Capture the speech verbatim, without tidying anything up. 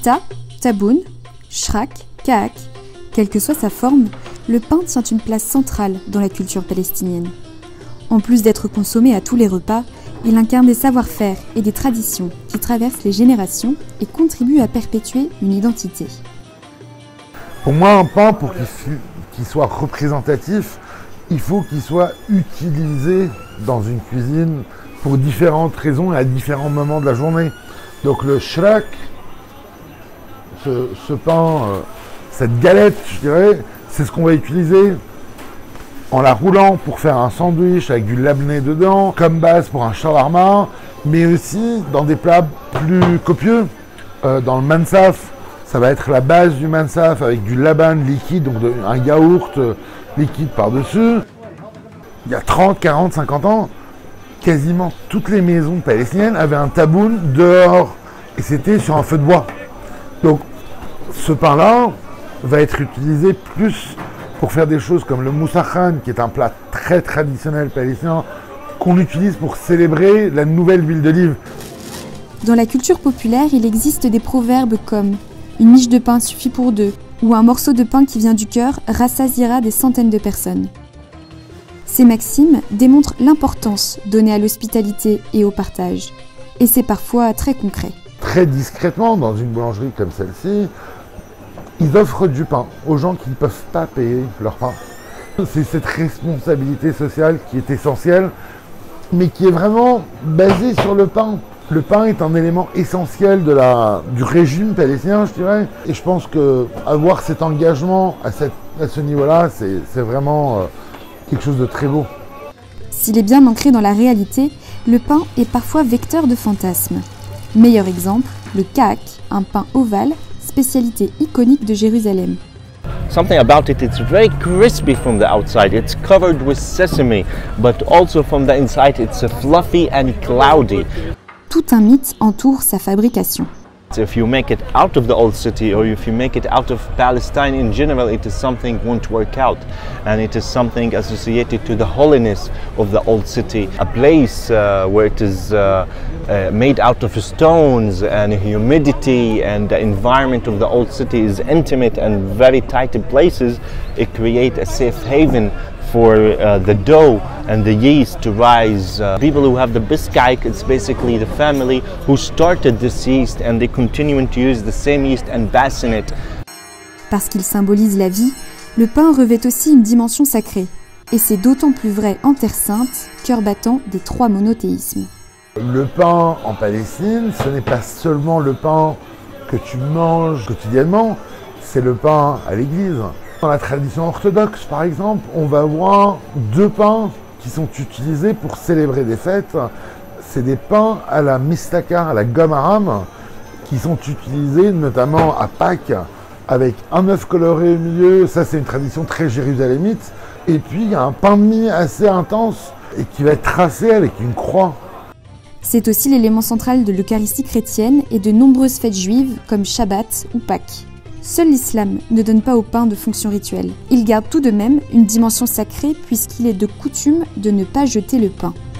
Pita, taboun, shrak, kaak, quelle que soit sa forme, le pain tient une place centrale dans la culture palestinienne. En plus d'être consommé à tous les repas, il incarne des savoir-faire et des traditions qui traversent les générations et contribuent à perpétuer une identité. Pour moi, un pain, pour qu'il qu'il soit représentatif, il faut qu'il soit utilisé dans une cuisine pour différentes raisons et à différents moments de la journée. Donc le shrak, ce, ce pain, euh, cette galette, je dirais, c'est ce qu'on va utiliser en la roulant pour faire un sandwich avec du labné dedans, comme base pour un shawarma, mais aussi dans des plats plus copieux. Euh, dans le mansaf, ça va être la base du mansaf avec du laban liquide, donc de, un yaourt euh, liquide par-dessus. Il y a trente, quarante, cinquante ans, quasiment toutes les maisons palestiniennes avaient un taboun dehors, et c'était sur un feu de bois. Donc ce pain-là va être utilisé plus pour faire des choses comme le moussakhan, qui est un plat très traditionnel palestinien, qu'on utilise pour célébrer la nouvelle huile d'olive. Dans la culture populaire, il existe des proverbes comme « une miche de pain suffit pour deux » ou « un morceau de pain qui vient du cœur rassasiera des centaines de personnes ». Ces maximes démontrent l'importance donnée à l'hospitalité et au partage. Et c'est parfois très concret. Très discrètement, dans une boulangerie comme celle-ci, ils offrent du pain aux gens qui ne peuvent pas payer leur pain. C'est cette responsabilité sociale qui est essentielle, mais qui est vraiment basée sur le pain. Le pain est un élément essentiel de la, du régime palestinien, je dirais. Et je pense qu'avoir cet engagement à, cette, à ce niveau-là, c'est vraiment euh, quelque chose de très beau. S'il est bien ancré dans la réalité, le pain est parfois vecteur de fantasmes. Meilleur exemple, le kaak, un pain ovale, spécialité iconique de Jérusalem. Something about it, it's very crispy from the outside, it's covered with sesame, but also from the inside it's fluffy and cloudy. Tout un mythe entoure sa fabrication. If you make it out of the old city or if you make it out of Palestine in general, it is something won't work out, and it is something associated to the holiness of the old city, a place uh, where it is uh, uh, made out of stones and humidity, and the environment of the old city is intimate and very tight places. It creates a safe haven for uh, the dough and the yeast to rise. Uh, people who have the biskaik, it's basically the family who started this yeast and they continue to use the same yeast and basin it. Parce qu'il symbolise la vie, le pain revêt aussi une dimension sacrée. Et c'est d'autant plus vrai en Terre Sainte, cœur battant des trois monothéismes. Le pain en Palestine, ce n'est pas seulement le pain que tu manges quotidiennement, c'est le pain à l'église. Dans la tradition orthodoxe, par exemple, on va avoir deux pains qui sont utilisés pour célébrer des fêtes. C'est des pains à la mistaka, à la gomme aram, qui sont utilisés notamment à Pâques, avec un œuf coloré au milieu. Ça, c'est une tradition très jérusalémite. Et puis, il y a un pain de mie assez intense et qui va être tracé avec une croix. C'est aussi l'élément central de l'Eucharistie chrétienne et de nombreuses fêtes juives comme Shabbat ou Pâques. Seul l'islam ne donne pas au pain de fonction rituelle. Il garde tout de même une dimension sacrée puisqu'il est de coutume de ne pas jeter le pain.